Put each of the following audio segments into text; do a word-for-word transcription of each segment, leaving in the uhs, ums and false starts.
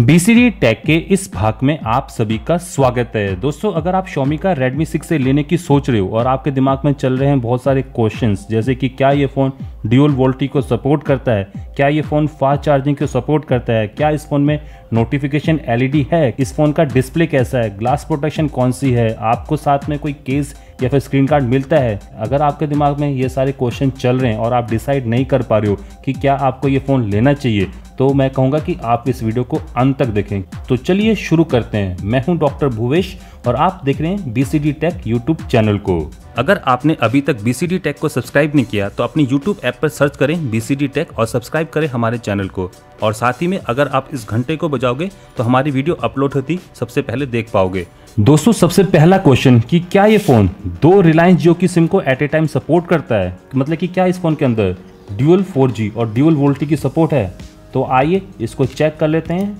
BCD take के इस भाग में आप सभी का स्वागत है। दोस्तों, अगर आप Xiaomi का Redmi सिक्स से लेने की सोच रहे हो और आपके दिमाग में चल रहे हैं बहुत सारे क्वेश्चंस, जैसे कि क्या ये फ़ोन ड्यूल वोल्टी को सपोर्ट करता है, क्या ये फ़ोन फास्ट चार्जिंग को सपोर्ट करता है, क्या इस फ़ोन में नोटिफिकेशन एलईडी है, इस फ़ोन का डिस्प्ले कैसा है, ग्लास प्रोटेक्शन कौन सी है, आपको साथ में कोई केस या फिर स्क्रीन कार्ड मिलता है। अगर आपके दिमाग में ये सारे क्वेश्चन चल रहे हैं और आप डिसाइड नहीं कर पा रहे हो कि क्या आपको ये फ़ोन लेना चाहिए, तो मैं कहूँगा कि आप इस वीडियो को अंत तक देखें। तो चलिए शुरू करते हैं। मैं हूं डॉक्टर भूवेश और आप देख रहे हैं बीसीडी टेक यूट्यूब चैनल को। अगर आपने अभी तक बीसीडी टेक को सब्सक्राइब नहीं किया तो अपनी यूट्यूब ऐप पर सर्च करें बीसीडी टेक और सब्सक्राइब करें हमारे चैनल को। और साथ ही में अगर आप इस घंटे को बजाओगे तो हमारी वीडियो अपलोड होती सबसे पहले देख पाओगे। दोस्तों, सबसे पहला क्वेश्चन कि क्या ये फ़ोन दो रिलायंस जियो की सिम को एट ए टाइम सपोर्ट करता है, मतलब कि क्या इस फ़ोन के अंदर ड्यूल फोर जी और ड्यूल वोल्टी की सपोर्ट है। तो आइए इसको चेक कर लेते हैं।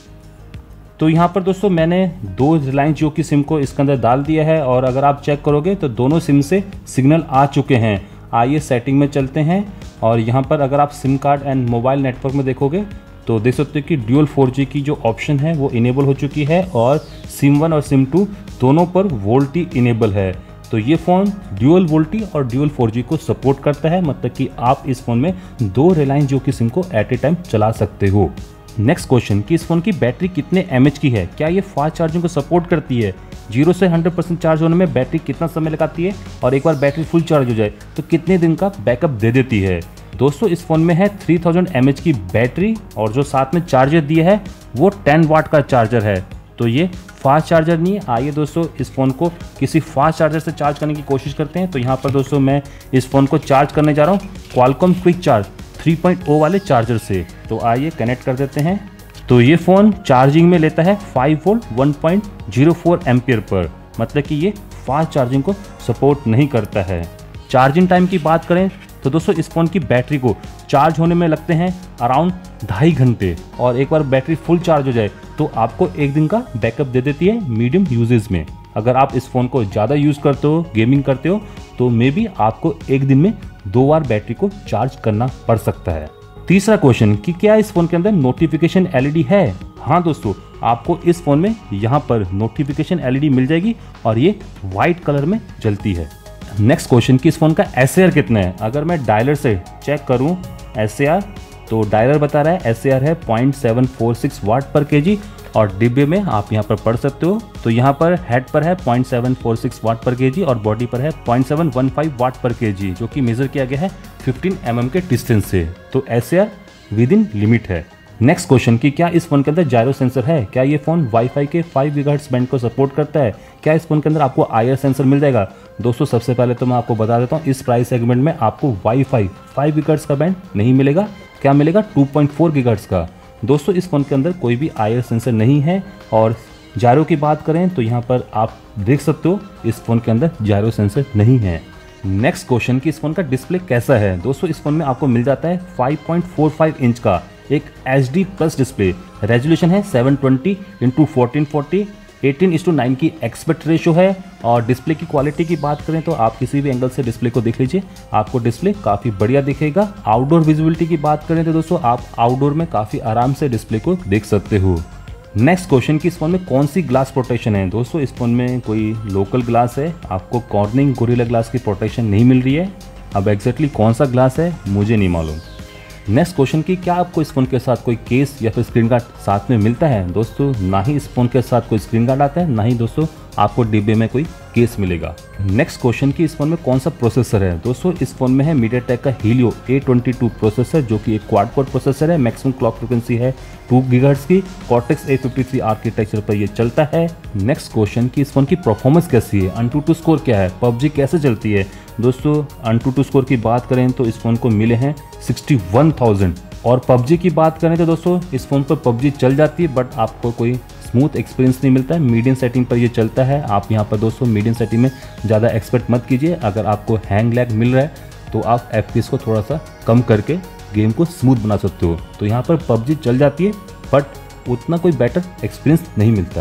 तो यहाँ पर दोस्तों मैंने दो रिलायंस जियो की सिम को इसके अंदर डाल दिया है और अगर आप चेक करोगे तो दोनों सिम से सिग्नल आ चुके हैं। आइए सेटिंग में चलते हैं और यहाँ पर अगर आप SIM card and mobile network में देखोगे तो देख सकते हो कि ड्यूल फोर जी की जो ऑप्शन है वो इनेबल हो चुकी है और सिम वन और सिम टू दोनों पर वोल्टी इनेबल है। तो ये फ़ोन ड्यूल वोल्टी और ड्यूल फोर जी को सपोर्ट करता है, मतलब कि आप इस फ़ोन में दो रिलायंस जियो की सिम को एट ए टाइम चला सकते हो। नेक्स्ट क्वेश्चन कि इस फ़ोन की बैटरी कितने एमएच की है, क्या ये फास्ट चार्जिंग को सपोर्ट करती है, जीरो से हंड्रेड परसेंट चार्ज होने में बैटरी कितना समय लगाती है और एक बार बैटरी फुल चार्ज हो जाए तो कितने दिन का बैकअप दे देती है। दोस्तों, इस फ़ोन में है थ्री थाउजेंड एमएच की बैटरी और जो साथ में चार्जर दिया है वो टेन वाट का चार्जर है। तो ये फास्ट चार्जर नहीं है। आइए दोस्तों इस फ़ोन को किसी फास्ट चार्जर से चार्ज करने की कोशिश करते हैं। तो यहाँ पर दोस्तों मैं इस फ़ोन को चार्ज करने जा रहा हूँ Qualcomm quick charge three point O वाले चार्जर से। तो आइए कनेक्ट कर देते हैं। तो ये फ़ोन चार्जिंग में लेता है five volt one point zero four ampere पर, मतलब कि ये फास्ट चार्जिंग को सपोर्ट नहीं करता है। चार्जिंग टाइम की बात करें तो दोस्तों इस फ़ोन की बैटरी को चार्ज होने में लगते हैं अराउंड ढाई घंटे और एक बार बैटरी फुल चार्ज हो जाए तो आपको एक दिन का बैकअप दे देती है मीडियम यूजेज में। अगर आप इस फ़ोन को ज़्यादा यूज़ करते हो, गेमिंग करते हो, तो मे बी आपको एक दिन में दो बार बैटरी को चार्ज करना पड़ सकता है। तीसरा क्वेश्चन कि क्या इस फ़ोन के अंदर नोटिफिकेशन एलईडी है। हाँ दोस्तों, आपको इस फ़ोन में यहाँ पर नोटिफिकेशन एलईडी मिल जाएगी और ये वाइट कलर में जलती है। नेक्स्ट क्वेश्चन कि इस फ़ोन का एस ए आर कितना है। अगर मैं डायलर से चेक करूँ एस ए आर तो डायलर बता रहा है एस ए आर है point seven four six watt per KG और डिब्बे में आप यहाँ पर पढ़ सकते हो तो यहाँ पर हेड पर है point seven four six watt per KG और बॉडी पर है point seven one five watt per KG, जो कि मेजर किया गया है फिफ्टीन एम एम के डिस्टेंस से। तो S A R within limit है। नेक्स्ट क्वेश्चन कि क्या इस फोन के अंदर जायरो सेंसर है, क्या ये फ़ोन वाईफाई के फाइव गीगाहर्ट्ज़ बैंड को सपोर्ट करता है, क्या इस फोन के अंदर आपको आई आर सेंसर मिल जाएगा। दोस्तों, सबसे पहले तो मैं आपको बता देता हूँ इस प्राइस सेगमेंट में आपको वाईफाई फाइव गीगाहर्ट्ज़ का बैंड नहीं मिलेगा। क्या मिलेगा, टू पॉइंट फोर गीगाहर्ट्ज़ का। दोस्तों, इस फ़ोन के अंदर कोई भी आई आर सेंसर नहीं है और जायरो की बात करें तो यहाँ पर आप देख सकते हो इस फ़ोन के अंदर जायरो सेंसर नहीं है। नेक्स्ट क्वेश्चन कि इस फ़ोन का डिस्प्ले कैसा है। दोस्तों, इस फ़ोन में आपको मिल जाता है five point four five inch का एक H D plus display, resolution है seven twenty into fourteen forty, eighteen is to nine की एक्सपेक्ट रेशो है। और डिस्प्ले की क्वालिटी की बात करें तो आप किसी भी एंगल से डिस्प्ले को देख लीजिए, आपको डिस्प्ले काफ़ी बढ़िया दिखेगा। आउटडोर विजिबिलिटी की बात करें तो दोस्तों आप आउटडोर में काफ़ी आराम से डिस्प्ले को देख सकते हो। नेक्स्ट क्वेश्चन कि इस फ़ोन में कौन सी ग्लास प्रोटेक्शन है। दोस्तों, इस फ़ोन में कोई लोकल ग्लास है, आपको कॉर्निंग गोरिल्ला ग्लास की प्रोटेक्शन नहीं मिल रही है। अब एग्जैक्टली कौन सा ग्लास है मुझे नहीं मालूम। नेक्स्ट क्वेश्चन कि क्या आपको इस फ़ोन के साथ कोई केस या फिर स्क्रीन गार्ड साथ में मिलता है। दोस्तों, ना ही इस फ़ोन के साथ कोई स्क्रीन गार्ड आता है, ना ही दोस्तों आपको डिब्बे में कोई केस मिलेगा। नेक्स्ट क्वेश्चन कि इस फ़ोन में कौन सा प्रोसेसर है। दोस्तों, इस फ़ोन में है मीडियाटेक का Helio A twenty two processor, जो कि एक क्वाड कोर प्रोसेसर है। मैक्सिमम क्लॉक फ्रिक्वेंसी है टू गीगाहर्ट्ज़ की। Cortex A fifty three architecture पर ये चलता है। नेक्स्ट क्वेश्चन कि इस फ़ोन की परफॉर्मेंस कैसी है, अनटूटू स्कोर क्या है, पबजी कैसे चलती है। दोस्तों, अनटूटू स्कोर की बात करें तो इस फ़ोन को मिले हैं सिक्सटी वन थाउजेंड और पबजी की बात करें तो दोस्तों इस फ़ोन पर पबजी चल जाती है बट आपको कोई स्मूथ एक्सपीरियंस नहीं मिलता है। मीडियम सेटिंग पर ये चलता है। आप यहाँ पर दोस्तों मीडियम सेटिंग में ज़्यादा एक्सपेक्ट मत कीजिए। अगर आपको हैंग लैग मिल रहा है तो आप एफ पी एस को थोड़ा सा कम करके गेम को स्मूथ बना सकते हो। तो यहाँ पर पबजी चल जाती है बट उतना कोई बेटर एक्सपीरियंस नहीं मिलता है।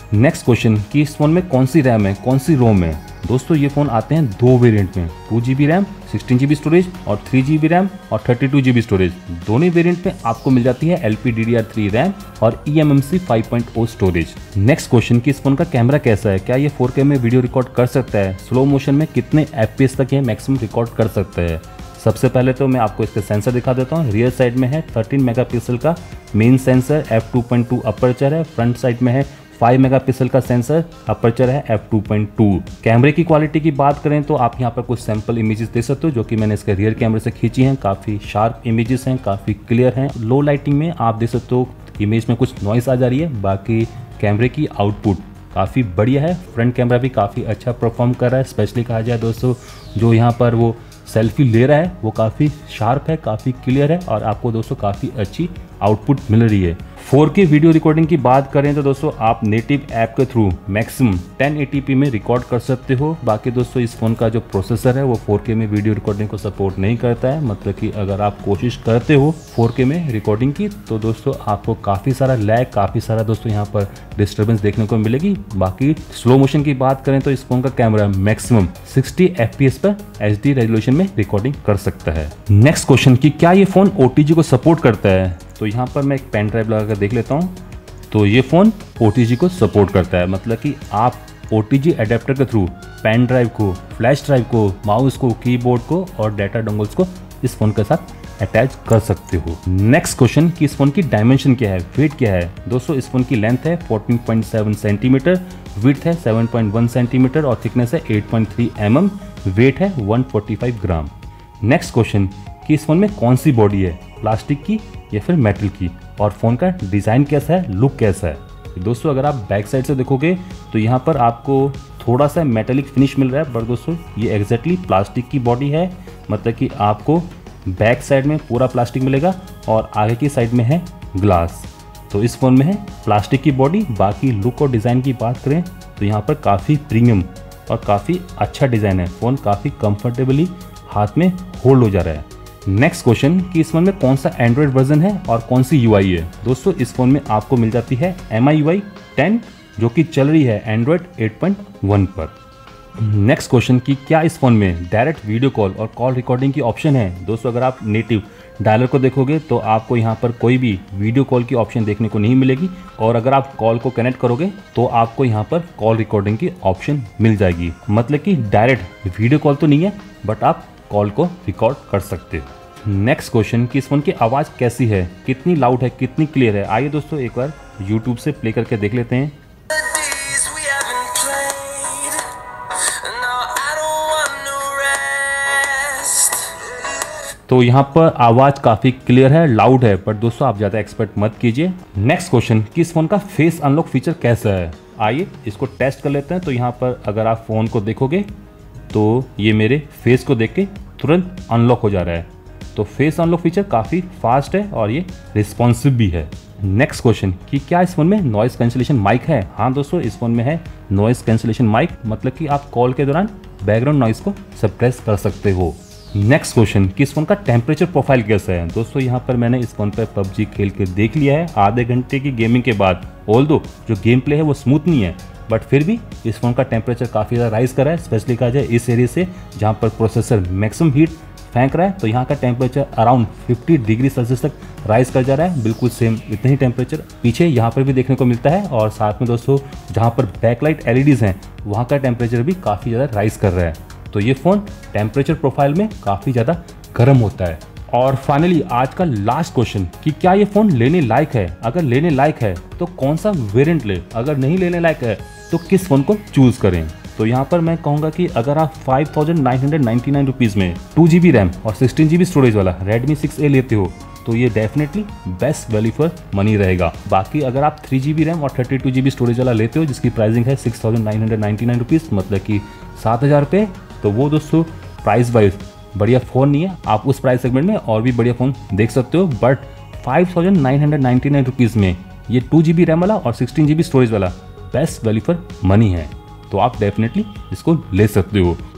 नेक्स्ट क्वेश्चन कि इस फोन में कौन सी रैम है, कौन सी रोम है। दोस्तों ये फ़ोन आते हैं दो वेरिएंट में, two G B RAM, sixteen G B storage और थ्री जी बी रैम और thirty two G B storage. दोनों वेरिएंट में आपको मिल जाती है L P D D R three RAM और E M M C five point O storage. Next question कि इस फोन का कैमरा कैसा है, क्या ये फोर के में वीडियो रिकॉर्ड कर सकता है, स्लो मोशन में कितने एफ पी एस तक ये मैक्सिमम रिकॉर्ड कर सकता है। सबसे पहले तो मैं आपको इसका सेंसर दिखा देता हूँ। रियर साइड में है थर्टीन मेगापिक्सल का main sensor, F two point two aperture है। फ्रंट साइड में है फाइव मेगापिक्सल का सेंसर, अपर्चर है एफ टू पॉइंट टू। कैमरे की क्वालिटी की बात करें तो आप यहाँ पर कुछ सैंपल इमेजेस देख सकते हो जो कि मैंने इसके रियर कैमरे से खींची हैं। काफ़ी शार्प इमेजेस हैं, काफ़ी क्लियर हैं। लो लाइटिंग में आप देख सकते हो इमेज में कुछ नॉइस आ जा रही है। बाकी कैमरे की आउटपुट काफ़ी बढ़िया है। फ्रंट कैमरा भी काफ़ी अच्छा परफॉर्म कर रहा है। स्पेशली कहा जाए दोस्तों, जो यहाँ पर वो सेल्फी ले रहा है वो काफ़ी शार्प है, काफ़ी क्लियर है और आपको दोस्तों काफ़ी अच्छी आउटपुट मिल रही है। फोर के वीडियो रिकॉर्डिंग की बात करें तो दोस्तों आप नेटिव ऐप के through maximum ten eighty P में रिकॉर्ड कर सकते हो। बाकी दोस्तों इस फ़ोन का जो प्रोसेसर है वो फोर के में वीडियो रिकॉर्डिंग को सपोर्ट नहीं करता है। मतलब कि अगर आप कोशिश करते हो फोर के में रिकॉर्डिंग की तो दोस्तों आपको काफ़ी सारा लैग, काफ़ी सारा दोस्तों यहाँ पर डिस्टर्बेंस देखने को मिलेगी। बाकी स्लो मोशन की बात करें तो इस फोन का camera maximum sixty F P S पर एच डी रेजोल्यूशन में रिकॉर्डिंग कर सकता है। नेक्स्ट क्वेश्चन कि क्या ये फ़ोन ओ टी जी को सपोर्ट करता है, तो यहाँ पर मैं एक पेन ड्राइव लगा कर देख लेता हूँ। तो ये फ़ोन ओ टी जी को सपोर्ट करता है। मतलब कि आप ओ टी जी एडेप्टर के थ्रू पेन ड्राइव को, फ्लैश ड्राइव को, माउस को, कीबोर्ड को और डाटा डोंगल्स को इस फ़ोन के साथ अटैच कर सकते हो। नेक्स्ट क्वेश्चन कि इस फ़ोन की डायमेंशन क्या है, वेट क्या है। दोस्तों इस फ़ोन की लेंथ है fourteen point seven centimeter, width है सेवन पॉइंट वन सेंटीमीटर और थिकनेस है eight point three M M, weight है one forty five gram. Next question कि इस फ़ोन में कौन सी बॉडी है, प्लास्टिक की या फिर मेटल की, और फ़ोन का डिज़ाइन कैसा है, लुक कैसा है। दोस्तों अगर आप बैक साइड से देखोगे तो यहाँ पर आपको थोड़ा सा मेटेलिक फिनिश मिल रहा है, पर दोस्तों ये एग्जैक्टली प्लास्टिक की बॉडी है। मतलब कि आपको बैक साइड में पूरा प्लास्टिक मिलेगा और आगे की साइड में है ग्लास। तो इस फ़ोन में है प्लास्टिक की बॉडी। बाकी लुक और डिज़ाइन की बात करें तो यहाँ पर काफ़ी प्रीमियम और काफ़ी अच्छा डिज़ाइन है। फ़ोन काफ़ी कंफर्टेबली हाथ में होल्ड हो जा रहा है। नेक्स्ट क्वेश्चन कि इस फोन में कौन सा एंड्रॉयड वर्जन है और कौन सी यूआई है। दोस्तों इस फोन में आपको मिल जाती है M I U I ten जो कि चल रही है एंड्रॉयड एट पॉइंट वन पर। नेक्स्ट क्वेश्चन कि क्या इस फोन में डायरेक्ट वीडियो कॉल और कॉल रिकॉर्डिंग की ऑप्शन है। दोस्तों अगर आप नेटिव डायलर को देखोगे तो आपको यहाँ पर कोई भी वीडियो कॉल की ऑप्शन देखने को नहीं मिलेगी और अगर आप कॉल को कनेक्ट करोगे तो आपको यहाँ पर कॉल रिकॉर्डिंग की ऑप्शन मिल जाएगी। मतलब कि डायरेक्ट वीडियो कॉल तो नहीं है बट आप कॉल को रिकॉर्ड कर सकते हो। नेक्स्ट क्वेश्चन कि इस फोन की आवाज़ कैसी है, कितनी लाउड है, कितनी क्लियर है। आइए दोस्तों एक बार यूट्यूब से प्ले करके देख लेते हैं। तो यहाँ पर आवाज़ काफ़ी क्लियर है, लाउड है, पर दोस्तों आप ज़्यादा एक्सपेक्ट मत कीजिए। नेक्स्ट क्वेश्चन कि इस फ़ोन का फेस अनलॉक फीचर कैसा है। आइए इसको टेस्ट कर लेते हैं। तो यहाँ पर अगर आप फ़ोन को देखोगे तो ये मेरे फेस को देख के तुरंत अनलॉक हो जा रहा है। तो फेस अनलॉक फीचर काफ़ी फास्ट है और ये रिस्पॉन्सिव भी है। नेक्स्ट क्वेश्चन कि क्या इस फोन में नॉइस कैंसिलेशन माइक है। हाँ दोस्तों इस फोन में है नॉइस कैंसिलेशन माइक। मतलब कि आप कॉल के दौरान बैकग्राउंड नॉइस को सप्रेस कर सकते हो। नेक्स्ट क्वेश्चन कि इस फोन का टेम्परेचर प्रोफाइल कैसा है। दोस्तों यहाँ पर मैंने इस फोन पर पबजी खेल के देख लिया है आधे घंटे की गेमिंग के बाद। ऑल्दो जो गेम प्ले है वो स्मूथ नहीं है बट फिर भी इस फोन का टेम्परेचर काफ़ी ज़्यादा राइज कर रहा है। स्पेशली कहा जाए इस एरिया से जहाँ पर प्रोसेसर मैक्सिमम हीट फेंक रहा है तो यहाँ का temperature around fifty degree Celsius तक राइज कर जा रहा है। बिल्कुल सेम इतना ही टेम्परेचर पीछे यहाँ पर भी देखने को मिलता है और साथ में दोस्तों जहाँ पर बैकलाइट एल ई डीज़ हैं वहाँ का टेम्परेचर भी काफ़ी ज़्यादा राइज कर रहा है। तो ये फ़ोन टेम्परेचर प्रोफाइल में काफ़ी ज़्यादा गर्म होता है। और फाइनली आज का लास्ट क्वेश्चन कि क्या ये फ़ोन लेने लायक है। अगर लेने लायक है तो कौन सा वेरिएंट ले, अगर नहीं लेने लायक है तो किस फ़ोन को चूज़ करें। तो यहाँ पर मैं कहूँगा कि अगर आप five thousand nine hundred ninety nine rupees में टू जी बी रैम और सिक्सटीन जी बी स्टोरेज वाला रेडमी सिक्स ए लेते हो तो ये definitely best value for money रहेगा। बाकी अगर आप थ्री जी बी रैम और thirty two G B storage वाला लेते हो जिसकी प्राइसिंग है six thousand nine hundred ninety nine rupees मतलब कि सात हज़ार रुपये, तो वो दोस्तों प्राइस वाइज बढ़िया फ़ोन नहीं है। आप उस प्राइस सेगमेंट में और भी बढ़िया फ़ोन देख सकते हो but five thousand nine hundred ninety nine rupees में ये टू जी बी रैम वाला और सिक्सटीन जी बी स्टोरेज वाला बेस्ट वैल्यू फॉर मनी है। तो आप डेफिनेटली इसको ले सकते हो।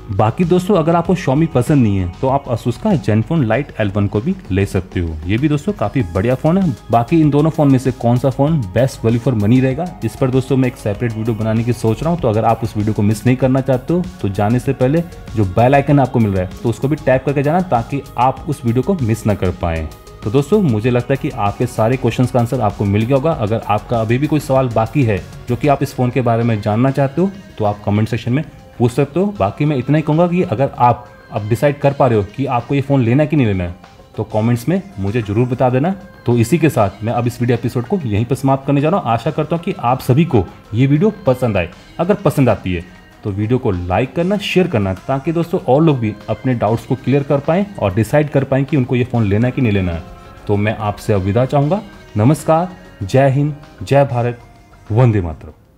बाकी दोस्तों अगर आपको Xiaomi पसंद नहीं है तो आप Asus का Zenfone Lite एल वन को भी ले सकते हो। ये भी दोस्तों काफी बढ़िया फोन है। बाकी इन दोनों फोन में से कौन सा phone best value for money रहेगा, इस पर दोस्तों मैं एक सेपरेट वीडियो बनाने की सोच रहा हूँ। तो अगर आप उस वीडियो को मिस नहीं करना चाहते हो तो जाने से पहले जो बेल आइकन आपको मिल रहा है तो उसको भी टैप करके जाना, ताकि आप उस वीडियो को मिस ना कर पाएं। तो दोस्तों मुझे लगता है कि आपके सारे क्वेश्चंस का आंसर आपको मिल गया होगा। अगर आपका अभी भी कोई सवाल बाकी है जो कि आप इस फ़ोन के बारे में जानना चाहते हो तो आप कमेंट सेक्शन में पूछ सकते हो। बाकी मैं इतना ही कहूँगा कि अगर आप अब डिसाइड कर पा रहे हो कि आपको ये फ़ोन लेना है कि नहीं लेना है तो कमेंट्स में मुझे ज़रूर बता देना। तो इसी के साथ मैं अब इस वीडियो एपिसोड को यहीं पर समाप्त करने जा रहा हूँ। आशा करता हूँ कि आप सभी को ये वीडियो पसंद आए। अगर पसंद आती है तो वीडियो को लाइक करना, शेयर करना, ताकि दोस्तों और लोग भी अपने डाउट्स को क्लियर कर पाएँ और डिसाइड कर पाएँ कि उनको ये फ़ोन लेना है कि नहीं लेना है। तो मैं आपसे अब विदा चाहूँगा। नमस्कार, जय हिंद, जय भारत, वंदे मातरम।